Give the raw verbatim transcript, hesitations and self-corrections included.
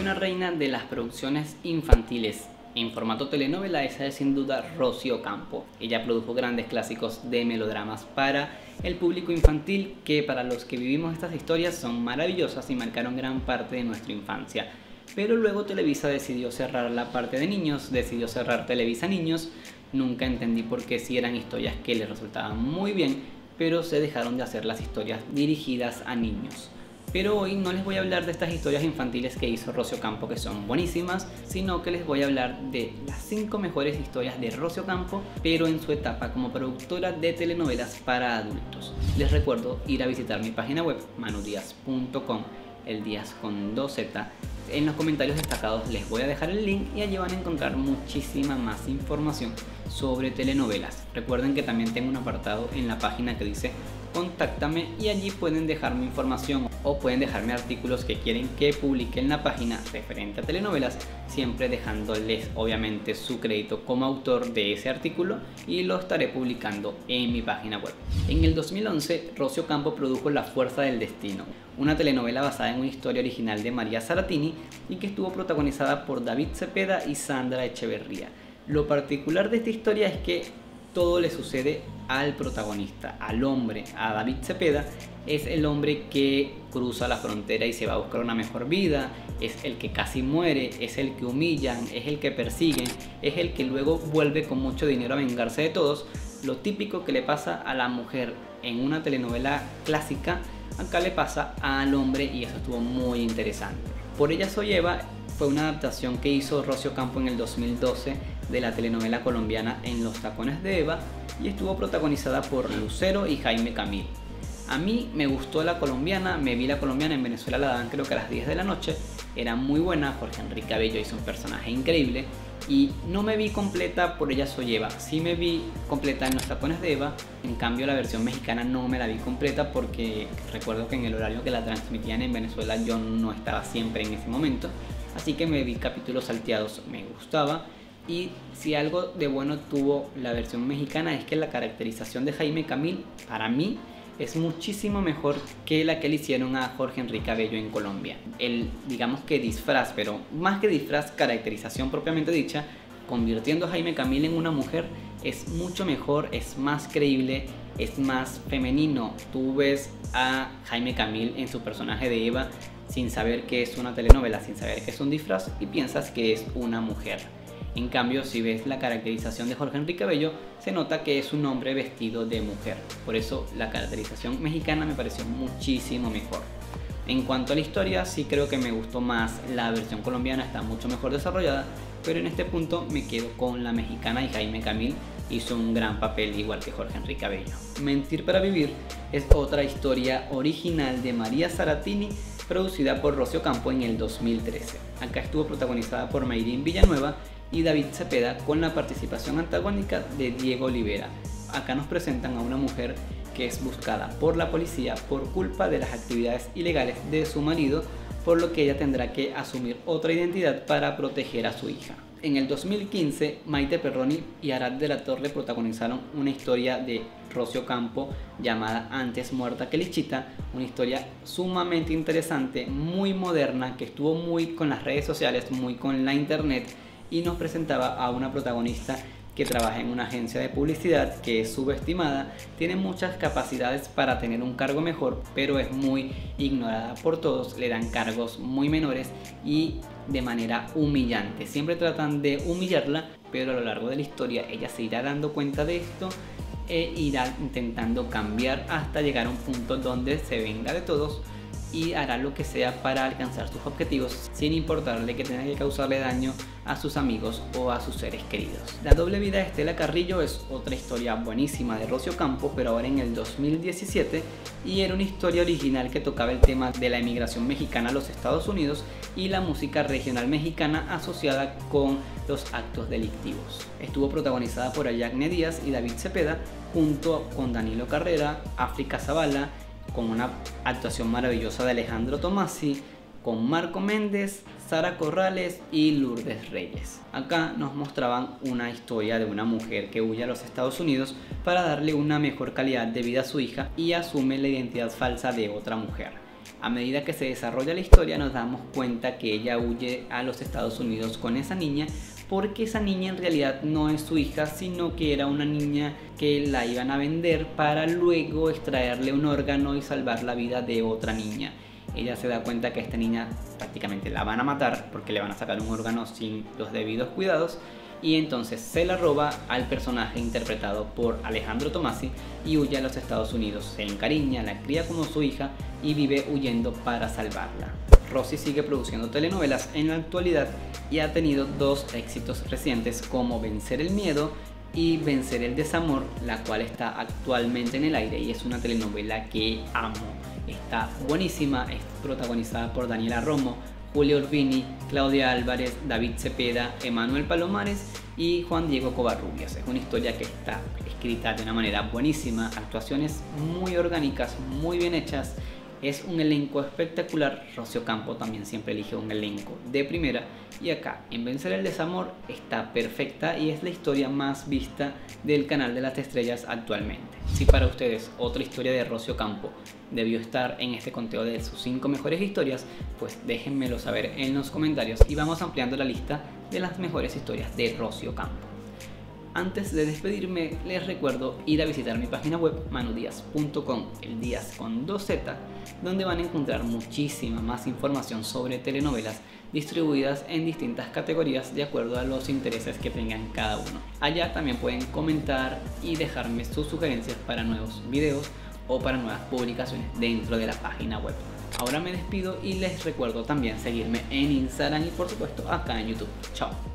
una reina de las producciones infantiles en formato telenovela, esa es sin duda Rocío Campo. Ella produjo grandes clásicos de melodramas para el público infantil que, para los que vivimos estas historias, son maravillosas y marcaron gran parte de nuestra infancia. Pero luego Televisa decidió cerrar la parte de niños, decidió cerrar Televisa Niños. Nunca entendí por qué, si eran historias que les resultaban muy bien, pero se dejaron de hacer las historias dirigidas a niños. Pero hoy no les voy a hablar de estas historias infantiles que hizo Rocío Campo, que son buenísimas, sino que les voy a hablar de las cinco mejores historias de Rocío Campo, pero en su etapa como productora de telenovelas para adultos. Les recuerdo ir a visitar mi página web, manudiaz punto com, el Díaz con dos Z. En los comentarios destacados les voy a dejar el link y allí van a encontrar muchísima más información sobre telenovelas. Recuerden que también tengo un apartado en la página que dice contáctame y allí pueden dejarme información o pueden dejarme artículos que quieren que publique en la página referente a telenovelas, siempre dejándoles obviamente su crédito como autor de ese artículo, y lo estaré publicando en mi página web. En el dos mil once, Rocío Campo produjo La Fuerza del Destino, una telenovela basada en una historia original de María Saratini y que estuvo protagonizada por David Cepeda y Sandra Echeverría. Lo particular de esta historia es que todo le sucede al protagonista, al hombre, a David Cepeda. Es el hombre que cruza la frontera y se va a buscar una mejor vida, es el que casi muere, es el que humillan, es el que persiguen, es el que luego vuelve con mucho dinero a vengarse de todos. Lo típico que le pasa a la mujer en una telenovela clásica, acá le pasa al hombre, y eso estuvo muy interesante. Por ella soy Eva fue una adaptación que hizo Rocío Campo en el dos mil doce de la telenovela colombiana En los tacones de Eva, y estuvo protagonizada por Lucero y Jaime Camil. A mí me gustó la colombiana, me vi la colombiana, en Venezuela la daban creo que a las diez de la noche, era muy buena. Jorge Enrique Abello hizo un personaje increíble, y no me vi completa por Ella soy Eva, sí me vi completa en Los tacones de Eva. En cambio la versión mexicana no me la vi completa porque recuerdo que en el horario que la transmitían en Venezuela yo no estaba siempre en ese momento, así que me vi capítulos salteados. Me gustaba. Y si algo de bueno tuvo la versión mexicana es que la caracterización de Jaime Camil, para mí, es muchísimo mejor que la que le hicieron a Jorge Enrique Abello en Colombia. El, digamos que disfraz, pero más que disfraz, caracterización propiamente dicha, convirtiendo a Jaime Camil en una mujer, es mucho mejor, es más creíble, es más femenino. Tú ves a Jaime Camil en su personaje de Eva sin saber que es una telenovela, sin saber que es un disfraz, y piensas que es una mujer. En cambio, si ves la caracterización de Jorge Enrique Abello, se nota que es un hombre vestido de mujer. Por eso la caracterización mexicana me pareció muchísimo mejor. En cuanto a la historia, sí creo que me gustó más la versión colombiana, está mucho mejor desarrollada, pero en este punto me quedo con la mexicana, y Jaime Camil hizo un gran papel igual que Jorge Enrique Abello. Mentir para vivir es otra historia original de María Saratini, producida por Rocío Campo en el dos mil trece. Acá estuvo protagonizada por Mayrín Villanueva y David Cepeda, con la participación antagónica de Diego Olivera. Acá nos presentan a una mujer que es buscada por la policía por culpa de las actividades ilegales de su marido, por lo que ella tendrá que asumir otra identidad para proteger a su hija. En el dos mil quince, Maite Perroni y Arad de la Torre protagonizaron una historia de Rocío Campo llamada Antes muerta que Lichita, una historia sumamente interesante, muy moderna, que estuvo muy con las redes sociales, muy con la internet, y nos presentaba a una protagonista que trabaja en una agencia de publicidad, que es subestimada, tiene muchas capacidades para tener un cargo mejor, pero es muy ignorada por todos, le dan cargos muy menores y de manera humillante. Siempre tratan de humillarla, pero a lo largo de la historia ella se irá dando cuenta de esto e irá intentando cambiar hasta llegar a un punto donde se venga de todos y hará lo que sea para alcanzar sus objetivos, sin importarle que tenga que causarle daño a sus amigos o a sus seres queridos. La doble vida de Estela Carrillo es otra historia buenísima de Rocío Campo, pero ahora en el dos mil diecisiete, y era una historia original que tocaba el tema de la emigración mexicana a los Estados Unidos y la música regional mexicana asociada con los actos delictivos. Estuvo protagonizada por Ariadne Díaz y David Cepeda, junto con Danilo Carrera, África Zavala, con una actuación maravillosa de Alejandro Tomasi, con Marco Méndez, Sara Corrales y Lourdes Reyes. Acá nos mostraban una historia de una mujer que huye a los Estados Unidos para darle una mejor calidad de vida a su hija y asume la identidad falsa de otra mujer. A medida que se desarrolla la historia nos damos cuenta que ella huye a los Estados Unidos con esa niña porque esa niña en realidad no es su hija, sino que era una niña que la iban a vender para luego extraerle un órgano y salvar la vida de otra niña. Ella se da cuenta que a esta niña prácticamente la van a matar porque le van a sacar un órgano sin los debidos cuidados, y entonces se la roba al personaje interpretado por Alejandro Tommasi y huye a los Estados Unidos. Se encariña, la cría como su hija y vive huyendo para salvarla. Rosy sigue produciendo telenovelas en la actualidad y ha tenido dos éxitos recientes como Vencer el Miedo y Vencer el Desamor, la cual está actualmente en el aire y es una telenovela que amo. Está buenísima, es protagonizada por Daniela Romo, Julia Urbini, Claudia Álvarez, David Cepeda, Emanuel Palomares y Juan Diego Covarrubias. Es una historia que está escrita de una manera buenísima, actuaciones muy orgánicas, muy bien hechas. Es un elenco espectacular. Rocío Campo también siempre elige un elenco de primera, y acá en Vencer el Desamor está perfecta y es la historia más vista del canal de las estrellas actualmente. Si para ustedes otra historia de Rocío Campo debió estar en este conteo de sus cinco mejores historias, pues déjenmelo saber en los comentarios y vamos ampliando la lista de las mejores historias de Rocío Campo. Antes de despedirme, les recuerdo ir a visitar mi página web manudiaz punto com, el Díaz con dos Z, donde van a encontrar muchísima más información sobre telenovelas distribuidas en distintas categorías de acuerdo a los intereses que tengan cada uno. Allá también pueden comentar y dejarme sus sugerencias para nuevos videos o para nuevas publicaciones dentro de la página web. Ahora me despido y les recuerdo también seguirme en Instagram y por supuesto acá en YouTube. Chao.